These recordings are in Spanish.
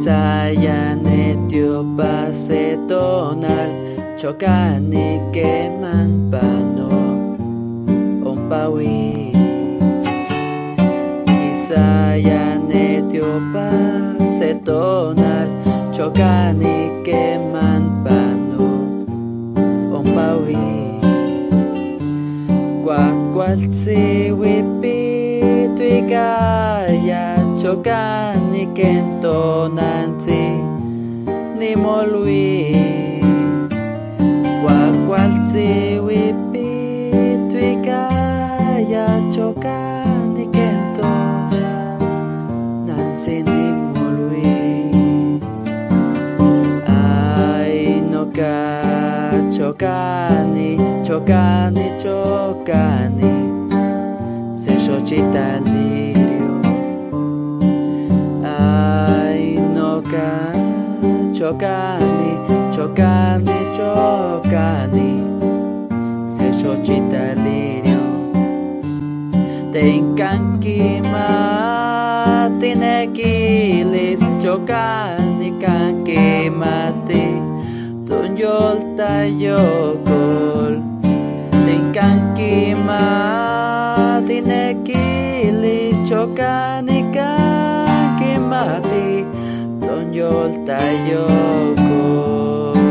Sayanetio pase tonal chocani queman pano ompawi. Sayanetio pase tonal chocani queman pano ompawi. Cuacualtzi huipito y calla chocani kentonanzi ni molui. Cuacualtzi huipito y calla chocani kentonanzi ni molui. Ay no ca chocani chocani chocani se xochita lirio. Ay no ca chocani chocani chocani se xochita lirio. Tenkanki mati nekilis chocani kanki mati tunyolta yokol. Tenkanki mati nekilis chocani kanki mati tunyolta yokol.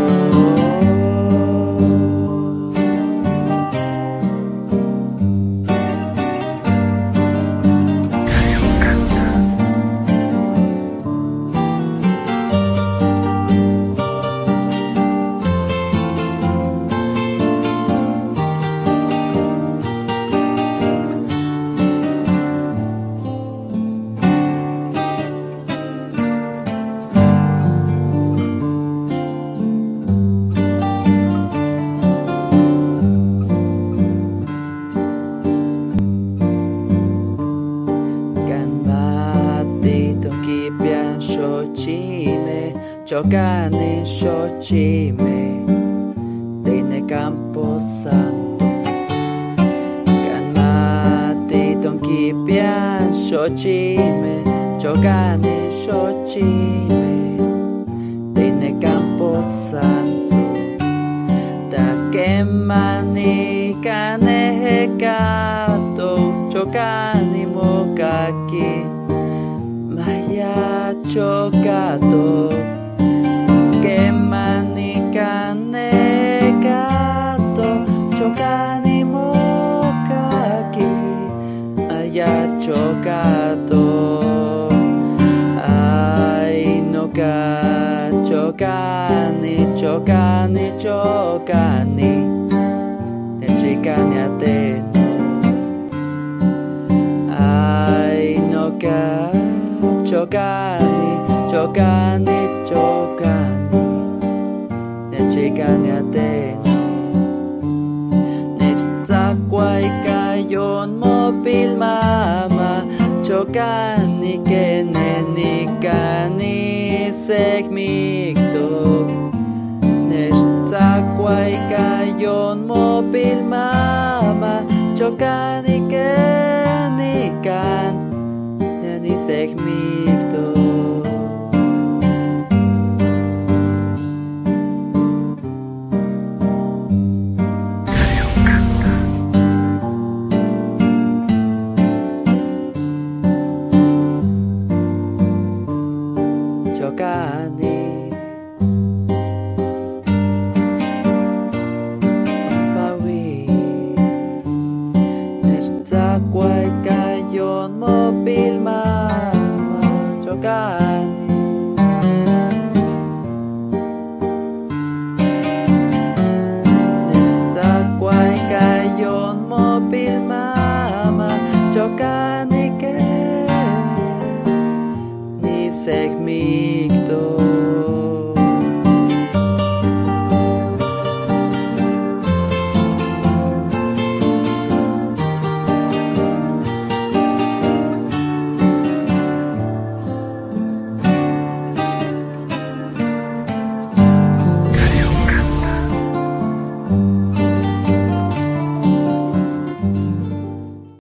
Chocani xochime Tine Camposanto. Canmati tonquipian xochime Chocani xochime Tine Camposanto. Taquemani canehecato Chocani mocaqui Maya chocato. Quemani canecato chocani mocaqui maya chocato. Ay no ca chocani chocani chocani nechicani ateno. Ay no ca chocani chocani chocani nechicani ateno. Nechtzacuay cayon mopil mama chocani kenenicani segmictoc. Nechtzacuay cayon mopil mama chocani kenican neni segmictoc. Chocani Pawi Nechtzacuay cayon mopil mama chocani. Nechtzacuay cayon mopil mama chocani que ni segmi